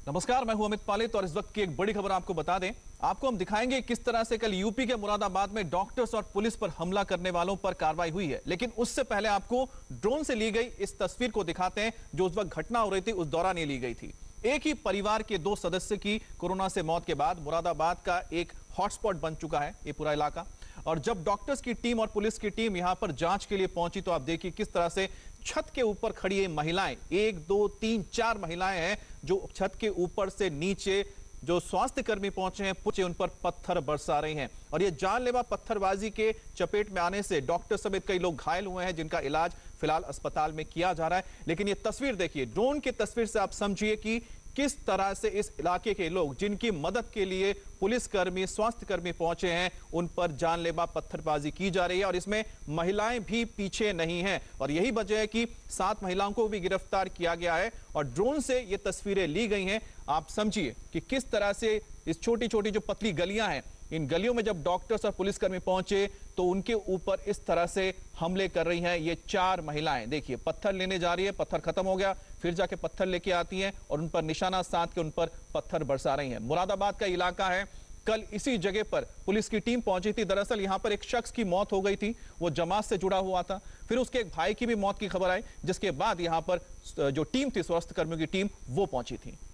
नमस्कार, मैं हूं अमित पालित और इस वक्त की एक बड़ी खबर आपको बता दें। आपको हम दिखाएंगे किस तरह से कल यूपी के मुरादाबाद में डॉक्टर्स और पुलिस पर हमला करने वालों पर कार्रवाई हुई है। लेकिन उससे पहले आपको ड्रोन से ली गई इस तस्वीर को दिखाते हैं जो उस वक्त घटना हो रही थी, उस दौरान ये ली गई थी। एक ही परिवार के 2 सदस्य की कोरोना से मौत के बाद मुरादाबाद का एक हॉटस्पॉट बन चुका है ये पूरा इलाका। और जब डॉक्टर्स की टीम और पुलिस की टीम यहां पर जांच के लिए पहुंची तो आप देखिए किस तरह से छत के ऊपर खड़ी ये महिलाएं, 1 2 3 4 महिलाएं हैं जो छत के ऊपर से नीचे जो स्वास्थ्य कर्मी पहुंचे हैं उन पर पत्थर बरसा रही हैं। और ये जानलेवा पत्थरबाजी के चपेट में आने से डॉक्टर समेत कई लोग घायल हुए हैं जिनका इलाज फिलहाल अस्पताल में किया जा रहा है। लेकिन ये तस्वीर देखिए, ड्रोन की तस्वीर से आप समझिए कि किस तरह से इस इलाके के लोग जिनकी मदद के लिए पुलिसकर्मी, स्वास्थ्य कर्मी पहुंचे हैं, उन पर जानलेवा पत्थरबाजी की जा रही है। और इसमें महिलाएं भी पीछे नहीं हैं और यही वजह है कि 7 महिलाओं को भी गिरफ्तार किया गया है और ड्रोन से ये तस्वीरें ली गई हैं। आप समझिए कि किस तरह से इस छोटी छोटी जो पतली गलियां हैं, इन गलियों में जब डॉक्टर्स और पुलिसकर्मी पहुंचे तो उनके ऊपर इस तरह से हमले कर रही हैं ये 4 महिलाएं। देखिए, पत्थर लेने जा रही है, पत्थर खत्म हो गया, फिर जाके पत्थर लेके आती हैं और उन पर निशाना साध के उन पर पत्थर बरसा रही हैं। मुरादाबाद का इलाका है। कल इसी जगह पर पुलिस की टीम पहुंची थी। दरअसल यहां पर एक शख्स की मौत हो गई थी, वो जमात से जुड़ा हुआ था। फिर उसके एक भाई की भी मौत की खबर आई, जिसके बाद यहां पर जो टीम थी, स्वास्थ्य कर्मियों की टीम, वो पहुंची थी।